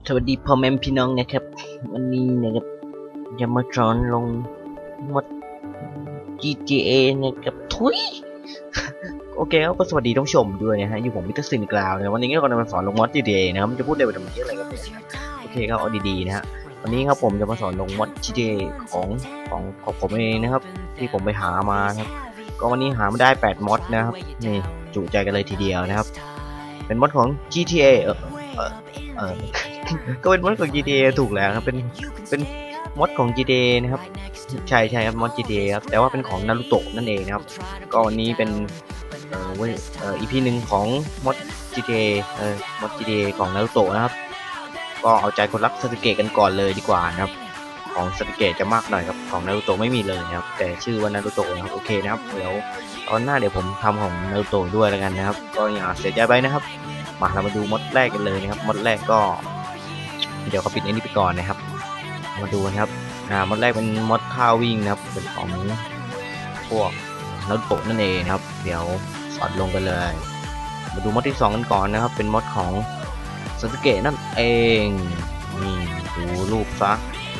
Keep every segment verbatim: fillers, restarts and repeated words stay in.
สวัสดีพ่อแม่พี่น้องนะครับวันนี้นะครับจะมาสอนลงมด จี ที เอ นะครับทุยโอเคครับก็สวัสดีท่านผู้ชมด้วยนะฮะอยู่ผมมิสเตอร์ซินกราวนะวันนี้ก็จะมาสอนลงมด จี ที เอ นะครับจะพูดได้ไปทำไมอะไรกันเนี่ยโอเคครับเอาดีๆนะฮะวันนี้ครับผมจะมาสอนลงมด จี ที เอ ของของของผมเองนะครับที่ผมไปหามาครับก็วันนี้หามาได้แปดมดนะครับนี่จุใจกันเลยทีเดียวนะครับเป็นมดของ จี ที เอ เออเออเออก็เป็นมดของ จี ที เอ ถูกแล้วครับเป็นเป็นมดของ จี ที เอ นะครับใช่ใช่ครับมด จี ที เอ ครับแต่ว่าเป็นของนารูโตะนั่นเองนะครับก็วันนี้เป็นเอ่อเว้ยเอ่อ อี พี หนึ่งของมด จี ที เอ เอ่อมด จี ที เอ ของนารูโตะนะครับก็เอาใจคนรักซาสึเกะกันก่อนเลยดีกว่านะครับของซาสึเกะจะมากหน่อยครับของนารูโตะไม่มีเลยนะครับแต่ชื่อว่านารูโตะนะครับโอเคนะครับเดี๋ยวตอนหน้าเดี๋ยวผมทำของนารูโตะด้วยแล้วกันนะครับก็อย่าเสียใจไปนะครับมาเรามาดูมดแรกกันเลยนะครับมดแรกก็เดี๋ยวเขาปิดไอ้นี่ไปก่อนนะครับมาดูนะครับอ่ามดแรกเป็นมดท่าวิ่งนะครับเป็นของพวกนารูโตะนั่นเองนะครับเดี๋ยวสอดลงกันเลยมาดูมดที่สองกันก่อนนะครับเป็นมดของซาสึเกะนั่นเองนี่ดูรูปซะ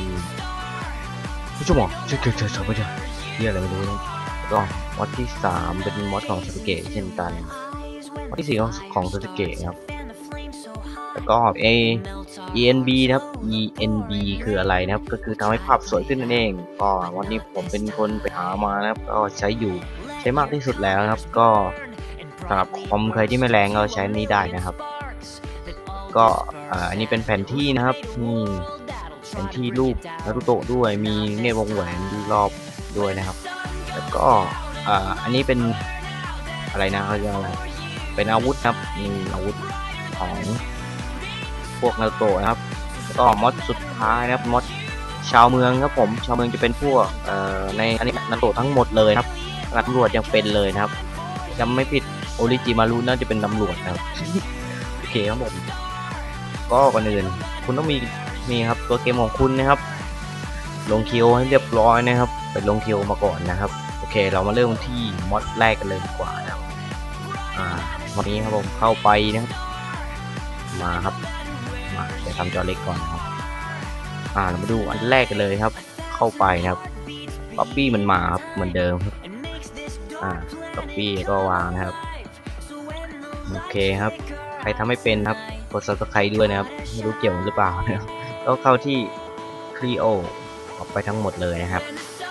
ผู้ชมอ๋อเจอเจอเจอเจอไม่ใช่เรียกอะไรไม่รู้นะก็มดที่สามเป็นมดของซาสึเกะเช่นกันมดที่สี่ของซาสึเกะครับแล้วก็เอ อี เอ็น บี นะครับ อี เอ็น บี คืออะไรนะครับก็คือทำให้ภาพสวยขึ้นนั่นเองก็วันนี้ผมเป็นคนไปหามานะครับก็ใช้อยู่ใช้มากที่สุดแล้วนะครับก็สำหรับคอมใครที่ไม่แรงก็ใช้นี้ได้นะครับก็อันนี้เป็นแผนที่นะครับนี่แผนที่รูปนารูโตะด้วยมีเนี่ยวงแหวนรอบด้วยนะครับแล้วก็อันนี้เป็นอะไรนะเขาเรียกอะไรเป็นอาวุธครับนี่อาวุธของพวกนารูโตะนะครับก็มอดสุดท้ายนะครับมอดชาวเมืองครับผมชาวเมืองจะเป็นพวกเอ่อในอันนี้นารูโตะทั้งหมดเลยครับตำรวจยังเป็นเลยนะครับจำไม่ผิดโอริจิมารุน่าจะเป็นตำรวจนะครับโอเคครับผมก็ก่อนอื่นคุณต้องมีมีครับตัวเกมของคุณนะครับลงคิวให้เรียบร้อยนะครับไปลงคิวมาก่อนนะครับโอเคเรามาเริ่มที่มอดแรกกันเลยดีกว่านะครับอ่ามอดนี้ครับผมเข้าไปนะครับมาครับมาจะทำจอเล็กก่อนครับอ่าเรามาดูอันแรกกันเลยครับเข้าไปนะครับป๊อปปี้มันมาครับเหมือนเดิมครับอ่าป๊อปปี้ก็วางนะครับโอเคครับใครทำไม่เป็นครับกด ซับสไครบ์ ด้วยนะครับไม่รู้เกี่ยวหรือเปล่านะครับก็เข้าที่คลีโอออกไปทั้งหมดเลยนะครับ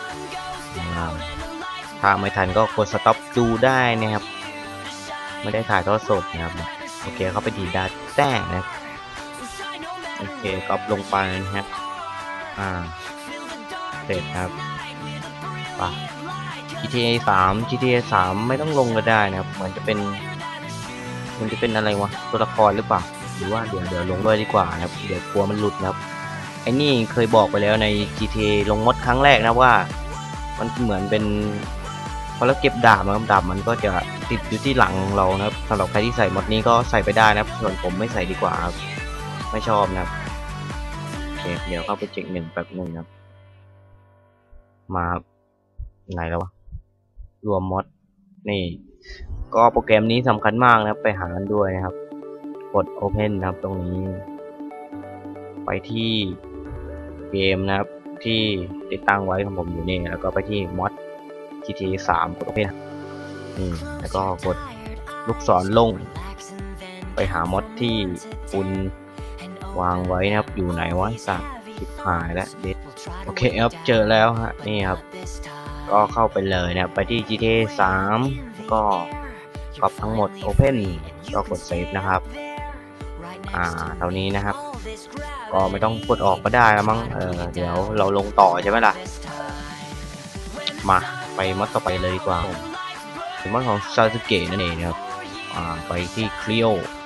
ถ้าไม่ทันก็กดสต็อปดูได้นะครับไม่ได้ถ่ายทอดสดนะครับโอเคเข้าไปดีดาแต้นะครับโอเคก๊อปลงไปนะครับอ่าเสร็จครับป่ะ จี ที เอ สาม จี ที เอ สามไม่ต้องลงก็ได้นะครับเหมือนจะเป็นมันจะเป็นอะไรวะตัวละครหรือเปล่าหรือว่าเดี๋ยวเดี๋ยวลงด้วยดีกว่านะครับเดี๋ยวกลัวมันหลุดนะครับไอ้นี่เคยบอกไปแล้วใน จี ที เอ ลงมดครั้งแรกนะว่ามันเหมือนเป็นพอเราเก็บดาบมันดาบมันก็จะติดอยู่ที่หลังเรานะครับสำหรับใครที่ใส่มดนี้ก็ใส่ไปได้นะครับส่วนผมไม่ใส่ดีกว่าครับไม่ชอบนะครับโอเคเดี๋ยวเข้าไปเช็คหนึ่งแป๊บหนึ่งครับมาไหนแล้ววะรวมมดนี่ก็โปรแกรมนี้สำคัญมากนะครับไปหากันด้วยนะครับกด Open นะครับตรงนี้ไปที่เกมนะครับที่ติดตั้งไว้ของผมอยู่นี่แล้วก็ไปที่มอด จี ที เอ สามกด Open นี่แล้วก็กดลูกศรลงไปหามอดที่คุณวางไว้นะครับอยู่ไหนวะสักชิบหายแล้วเด็ดโอเคครับเจอแล้วฮะนี่ครับก็เข้าไปเลยนะครับไปที่ จี ที เอ สามก็กรอบทั้งหมด Open ก็กด Save นะครับอ่าเท่านี้นะครับก็ไม่ต้องกดออกก็ได้แล้วมั้งเออเดี๋ยวเราลงต่อใช่ไหมล่ะมาไปมอดต่อไปเลยดีกว่าเป็นมอดของซาสึเกะนั่นเองนะครับอ่าไปที่คลีโอ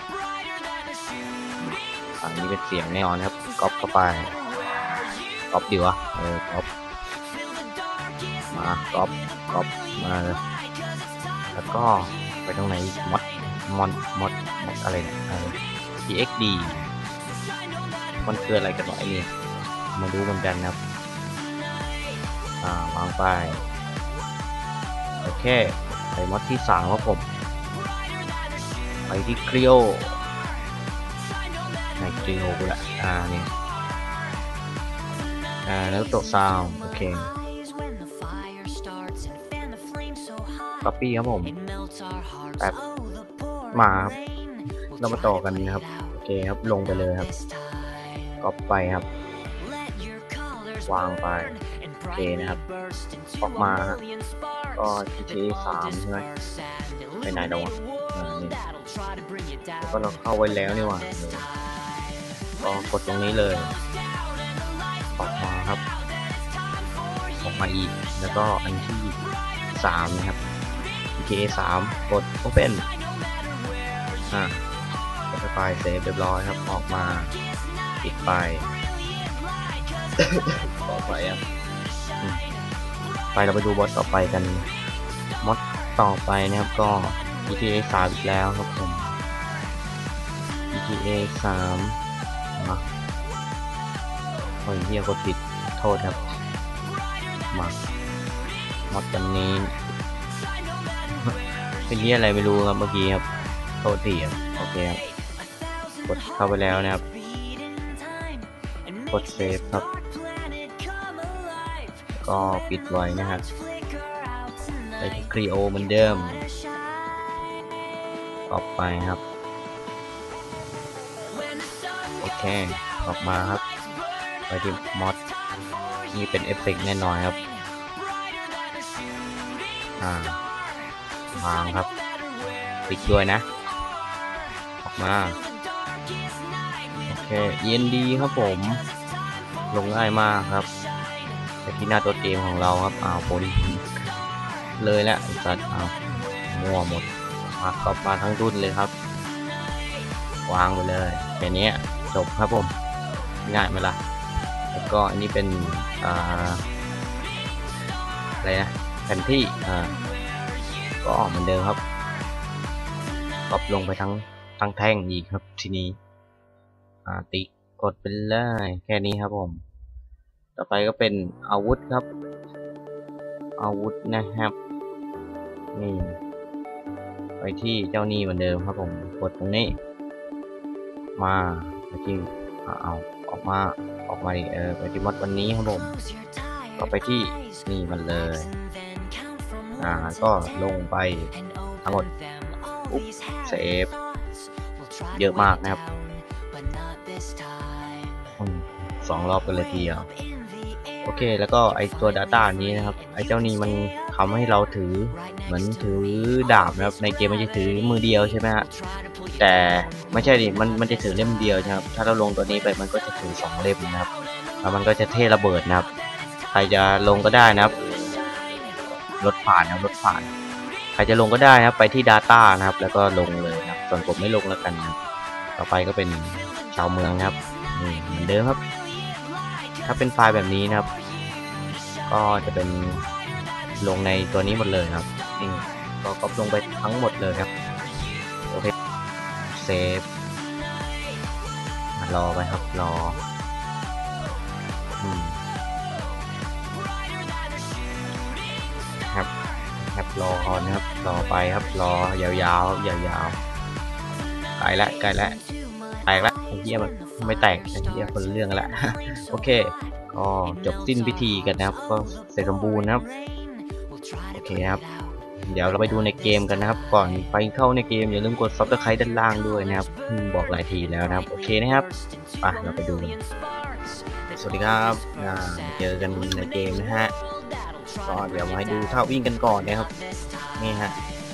อันนี้เป็นเสียงแน่นอนครับก๊อปเข้าไปก๊อปดีวะเออก๊อปมาก๊อปก๊อปมาแล้วก็ไปตรงไหนมอดมอดมอดมอดอะไรเนี่ยเออ อี เอ็กซ์ ดี มันคืออะไรกันวะไอ้นี่มาดูเหมือนกันครับอ่าวางไปโอเคไปมอดที่สามครับผมไปที่คลีโอในจีโอกูละอ่าเนี่ยอ่าแล้วตัวซาวโอเคก๊อปปี้ครับผมแบบมาครับเรามาต่อกันนะครับโอเคครับลงไปเลยครับก๊อปไปครับวางไปโอเคนะครับออกมาก็ จี ที เอ สามใช่ไหมไปไหนดองอ่านี่แล้วก็เราเข้าไว้แล้วนี่หว่าก็กดตรงนี้เลยออกมาครับออกมาอีกแล้วก็อันที่สามนะครับ จี ที เอ สามกด Open อ่ากดไปเซฟเรียบร้อยครับออกมาปิดไป ต่อไปครับไปเราไปดูบอสต่อไปกันมอดต่อไปนะครับก็ จี ที เอ สามอีกแล้วครับผม จี ที เอ สามมาโอ้ยเฮียกดผิดโทษครับมามอดกันนี้เป็นที่อะไรไม่รู้ครับเมื่อกี้ครับโทษทีครับโอเคครับกดเข้าไปแล้วนะครับกดเซฟครับก็ปิดไว้นะครับไปที่ครีโอเหมือนเดิมต่อไปครับโอเคออกมาครับไปที่มอดนี่เป็นเอฟเฟกต์แน่นอนครับอ่าวางครับปิดด้วยนะออกมาโอเค อี เอ็น ดี ครับผมลงง่ายมากครับไปที่หน้าตัวเกมของเราครับอ้าวโปรดิเลยแหละสัตว์อ้าวมั่วหมดมาก็มาทั้งรุ่นเลยครับวางไปเลยแค่นี้จบครับผมง่ายไหมล่ะแล้วก็อันนี้เป็นอ่าอะไรนะแผนที่อ่าก็เหมือนเดิมครับกดลงไปทั้งทั้งแท่งอีกครับทีนี้อ่าติ๊กกดไปเลยแค่นี้ครับผมต่อไปก็เป็นอาวุธครับอาวุธนะครับนี่ไปที่เจ้านี่เหมือนเดิมครับผมกดตรงนี้มาไปที่เอาออกมาออกมาเออไปที่มอดวันนี้ครับผมก็ไปที่นี่มันเลยอ่าก็ลงไปทั้งหมดอุ๊บเซฟเยอะมากนะครับสองรอบกันเลยทีเดียวโอเคแล้วก็ไอตัว Data นี้นะครับไอเจ้านี้มันทำให้เราถือเหมือนถือดาบนะครับในเกมมันจะถือมือเดียวใช่ไหมฮะแต่ไม่ใช่ดิมันมันจะถือเล่มเดียวนะครับถ้าเราลงตัวนี้ไปมันก็จะถือสองเล่มนะครับแล้วมันก็จะเท่ระเบิดนะครับใครจะลงก็ได้นะครับรถผ่านนะรถผ่านใครจะลงก็ได้นะครับไปที่ Data นะครับแล้วก็ลงเลยนะครับส่วนผมไม่ลงแล้วกันนะต่อไปก็เป็นชาวเมืองนะครับนี่เหมือนเดิมครับถ้าเป็นไฟล์แบบนี้นะครับก็จะเป็นลงในตัวนี้หมดเลยครับนี่ก็ก๊อปลงไปทั้งหมดเลยครับโอเคเซฟรอไปครับรออืมครับครับรอก่อนนะครับรอไปครับรอยาวๆยาวๆไกลละไกลละแตกละไอ้เหี้ยมันไม่แตกไอ้เหี้ยคนเรื่องละโอเคก็จบสิ้นพิธีกันนะครับก็เสร็จสมบูรณ์นะครับโอเคครับเดี๋ยวเราไปดูในเกมกันนะครับก่อนไปเข้าในเกมอย่าลืมกด ซับสไครบ์ ด้านล่างด้วยนะครับบอกหลายทีแล้วนะครับโอเคนะครับไปเราไปดูกันสวัสดีครับเจอกันในเกมนะฮะก็เดี๋ยวมาให้ดูท่าวิ่งกันก่อนนะครับนี่ฮะ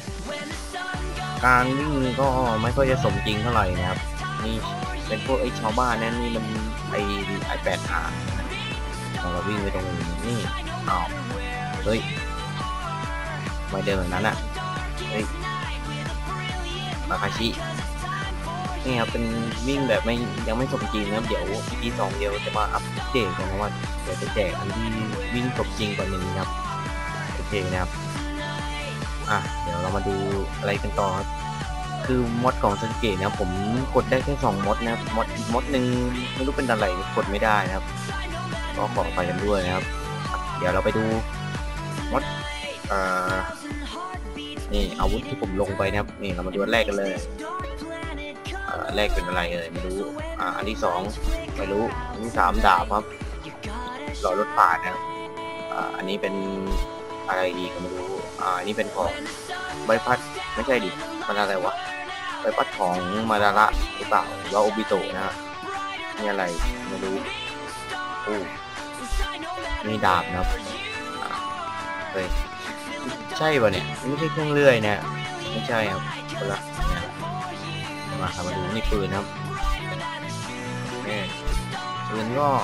การวิ่งก็ไม่ค่อยจะสมจริงเท่าไหร่นะครับนี่เป็นพวกไอ้ชาวบ้านนั่นนี่มันไอไอแปดหาเราวิ่งไปตรงนี้อ้าวเฮ้ยไม่เดินแบบนั้นอ่ะเฮ้ยมาคาชินี่ครับเป็นวิ่งแบบไม่ยังไม่สมจริงนะเดี๋ยวอีพีสองเดียวจะมาอัปเดตกันนะว่าเดี๋ยวจะแจกอันที่วิ่งสมจริงกว่านี้ครับโอเคนะครับอ่ะเดี๋ยวเรามาดูอะไรกันต่อครับคือมอดของซันเกตนะผมกดได้แค่สองมอดนะครับมอดอีกมอดหนึ่งไม่รู้เป็นอะไรกดไม่ได้นะครับก็ขอไปกันด้วยนะครับเดี๋ยวเราไปดูมอดอ่านี่อาวุธที่ผมลงไปนะครับนี่เรามาดูอันแรกกันเลยแรกเป็นอะไรเอ่ยไม่รู้อ่าอันที่สองไม่รู้อันที่สามดาบครับหล่อรถผ่านนะครับอ่าอันนี้เป็นอะไรดีก็ไม่รู้อ่าอันนี้เป็นของใบพัดไม่ใช่ดิมันอะไรวะใบพัดของมาดาระหรือเปล่าหรือว่าโอบิโตะนะนี่อะไรไม่รู้โอ้นี่ดาบนะครับเฮ้ยใช่ป่ะเนี่ยไม่ใช่เครื่องเลื่อยเนี่ยไม่ใช่ครับคนละเนี่ยมาครับมาดูนี่ปืนครับเนี่ยปืนก็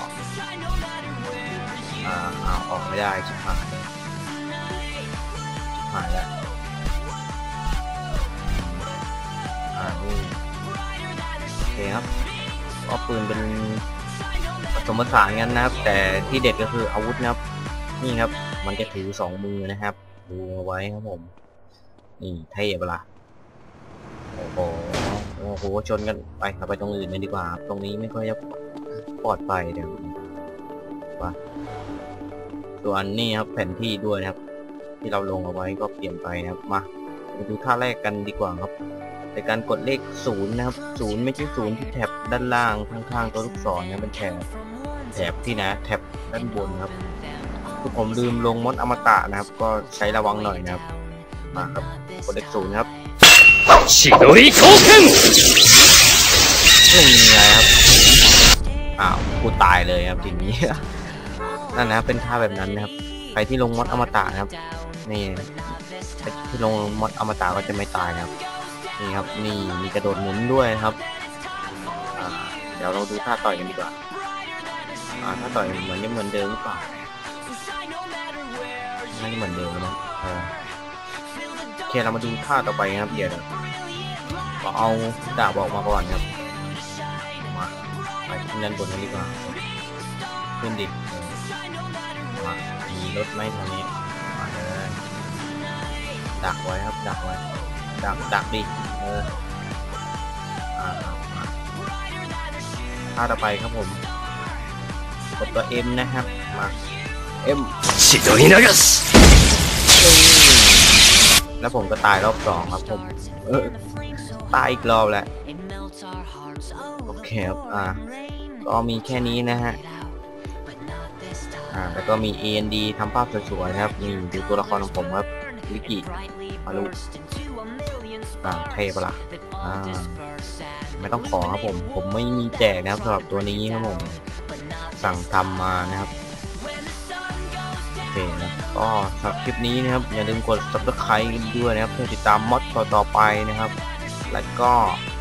อ่าเอาออกไม่ได้ชิบหายชิบหายแล้วอ่านี่โอเคครับก็ปืนเป็นผสมผสานกันนะครับแต่ที่เด็ดก็คืออาวุธนะครับนี่ครับมันจะถือสองมือนะครับดูเอาไว้ครับผมนี่เท่เปล่าโอ้โหโอ้โหชนกันไปเราไปตรงอื่นกันดีกว่าตรงนี้ไม่ค่อยจะปลอดภัยเดี๋ยวว่าส่วนนี้ครับแผนที่ด้วยนะครับที่เราลงเอาไว้ก็เปลี่ยนไปนะครับมาไปดูท่าแรกกันดีกว่าครับในการกดเลขศูนย์นะครับศูนย์ไม่ใช่ศูนย์ที่แถบด้านล่างข้างๆตัวลูกศรนะเป็นแถบแถบที่นะแถบด้านบนครับคือผมลืมลงมดอมตะนะครับก็ใช้ระวังหน่อยนะครับมาครับกดเลขศูนย์ครับชิโดริโคเคนนี่ไงครับอ้าวกูตายเลยครับทีนี้นั่นนะเป็นท่าแบบนั้นนะครับใครที่ลงมดอมตะนะครับนี่ที่ลงมดอมตะก็จะไม่ตายนะครับนี่ครับนี่มีกระโดดหมุนด้วยครับเดี๋ยวเราดูท่าต่อยกันดีกว่าท่าต่อยเหมือนยังเหมือนเดิมหรือเปล่าไม่เหมือนเดิมนะเออโอเคเรามาดูท่าต่อไปครับเดี๋ยวเราเอาดาบออกมาก่อนครับมาไปขึ้นด้านบนกันดีกว่าขึ้นดิมามีรถไหมทางนี้มาเลยดักไว้ครับดักไว้ดักดักดิเอออ่ามาท่าต่อไปครับผมกดตัว M นะครับมา M ชิโดรินากัสแล้วผมก็ตายรอบสองครับผมเออตายอีกรอบแหละโอเคครับอ่าก็มีแค่นี้นะฮะอ่าแล้วก็มี เอ เอ็น ดี ทำภาพสวยๆนะครับนี่ดูตัวละครของผมครับลิกิมาลูอ่าเท่ปะล่ะอ่าไม่ต้องขอครับผมผมไม่มีแจกนะครับสำหรับตัวนี้ครับผมสั่งทำมานะครับโอเคนะก็สำหรับคลิปนี้นะครับอย่าลืมกด ซับสไครบ์ กันด้วยนะครับเพื่อติดตามมอดต่อๆไปนะครับแล้วก็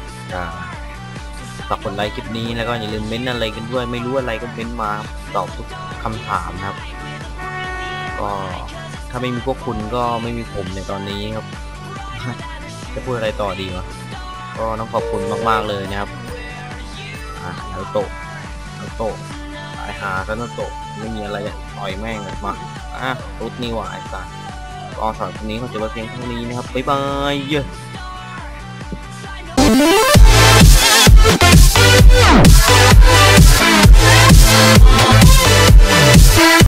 ฝากกดไลค์คลิปนี้แล้วก็อย่าลืมเม้นอะไรกันด้วยไม่รู้อะไรก็เม้นมาตอบทุกคำถามนะครับก็ถ้าไม่มีพวกคุณก็ไม่มีผมในตอนนี้ครับจะพูดอะไรต่อดีวะก็ต้องขอบคุณมากๆเลยนะครับอ่าแล้วโตแล้วโตไอหาซะนะโตไม่มีอะไรต่อยแม่งเลยมาอ่ะตุ๊ดนี่หว่าไอ้สัสก็สำหรับวันนี้เขาจะมาเพียงเท่านี้นะครับบ๊ายบายเย้